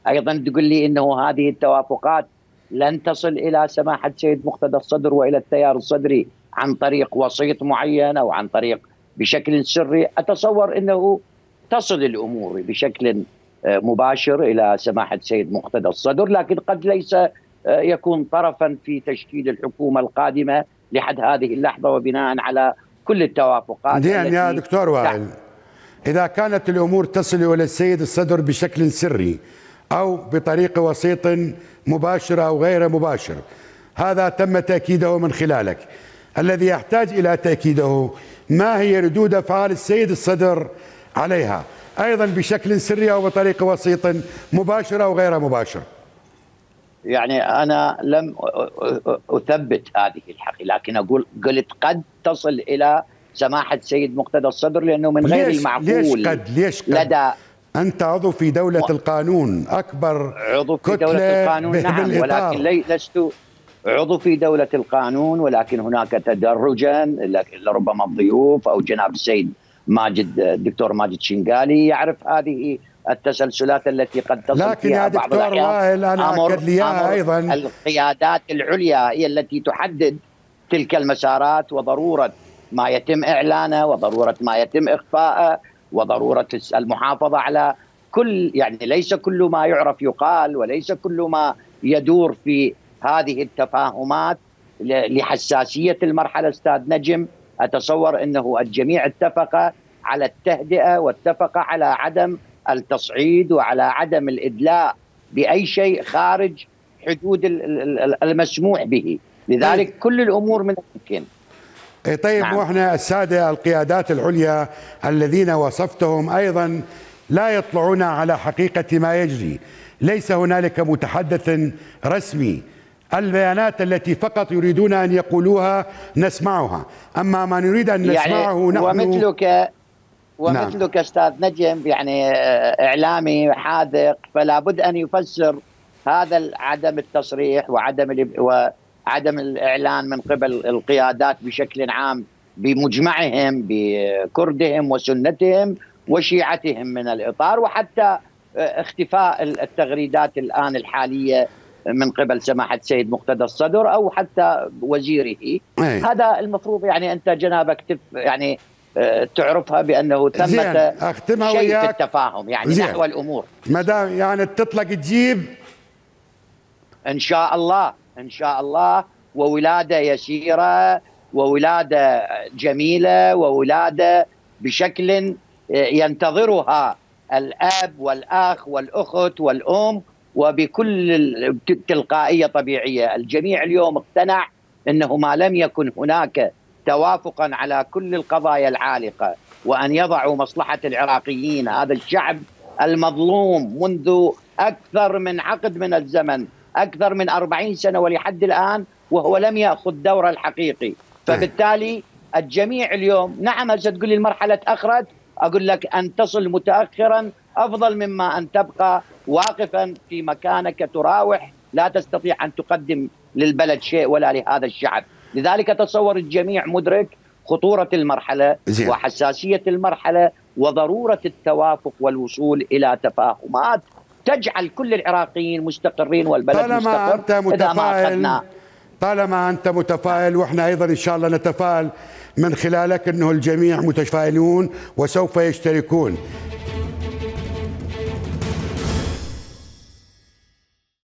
أيضا تقول لي أنه هذه التوافقات لن تصل إلى سماحة سيد مقتدى الصدر وإلى التيار الصدري عن طريق وسيط معين أو عن طريق بشكل سري. أتصور أنه تصل الأمور بشكل مباشر إلى سماحة سيد مقتدى الصدر، لكن قد ليس يكون طرفا في تشكيل الحكومة القادمة لحد هذه اللحظة، وبناء على كل التوافقات. يعني يا دكتور وائل، إذا كانت الأمور تصل إلى السيد الصدر بشكل سري أو بطريق وسيط مباشر أو غير مباشر، هذا تم تأكيده من خلالك. الذي يحتاج إلى تأكيده ما هي ردود أفعال السيد الصدر عليها، أيضا بشكل سري أو بطريق وسيط مباشر أو غير مباشر؟ يعني أنا لم أثبت هذه الحقيقة، لكن قلت قد تصل إلى سماحة سيد مقتدى الصدر، لأنه من غير المعقول. ليش قد؟ لدى أنت عضو في دولة القانون، أكبر عضو في دولة القانون، نعم، ولكن لست عضو في دولة القانون، ولكن هناك تدرجا. لربما الضيوف أو جناب السيد الدكتور ماجد شنقالي يعرف هذه التسلسلات التي قد تصل لكن فيها بعض الأحيان. لكن يا دكتور وائل، أنا أكد لي أيضا القيادات العليا هي التي تحدد تلك المسارات، وضرورة ما يتم إعلانه وضرورة ما يتم إخفاءه وضرورة المحافظة على كل، يعني ليس كل ما يعرف يقال، وليس كل ما يدور في هذه التفاهمات لحساسية المرحلة. أستاذ نجم، أتصور أنه الجميع اتفق على التهدئة واتفق على عدم التصعيد وعلى عدم الإدلاء بأي شيء خارج حدود المسموح به، لذلك كل الأمور من الممكن. طيب، نعم. واحنا السادة القيادات العليا الذين وصفتهم أيضا لا يطلعون على حقيقة ما يجري، ليس هنالك متحدث رسمي. البيانات التي فقط يريدون أن يقولوها نسمعها، أما ما نريد أن نسمعه نحن ومثلك أستاذ نجم، يعني إعلامي حاذق، فلا بد أن يفسر هذا عدم التصريح وعدم الإعلان من قبل القيادات بشكل عام بمجمعهم بكردهم وسنتهم وشيعتهم من الإطار، وحتى اختفاء التغريدات الآن الحالية من قبل سماحة سيد مقتدى الصدر أو حتى وزيره. هذا المفروض يعني أنت جنابك يعني تعرفها بأنه ثمة شيء في التفاهم يعني نحو الأمور. مدام يعني تطلق تجيب إن شاء الله، إن شاء الله، وولادة يسيرة وولادة جميلة وولادة بشكل ينتظرها الأب والأخ والأخت والأم وبكل تلقائية طبيعية. الجميع اليوم اقتنع أنه ما لم يكن هناك توافقا على كل القضايا العالقة وأن يضعوا مصلحة العراقيين، هذا الشعب المظلوم منذ أكثر من عقد من الزمن، أكثر من 40 سنة ولحد الآن وهو لم يأخذ دوره الحقيقي. فبالتالي الجميع اليوم، نعم، هسه تقول لي المرحلة تأخرت، أقول لك أن تصل متأخرا أفضل مما أن تبقى واقفا في مكانك تراوح لا تستطيع أن تقدم للبلد شيء ولا لهذا الشعب. لذلك أتصور الجميع مدرك خطورة المرحلة وحساسية المرحلة وضرورة التوافق والوصول إلى تفاهمات تجعل كل العراقيين مستقرين والبلد مستقر. طالما أنت متفائل وإحنا أيضا إن شاء الله نتفائل من خلالك أنه الجميع متفائلون وسوف يشتركون.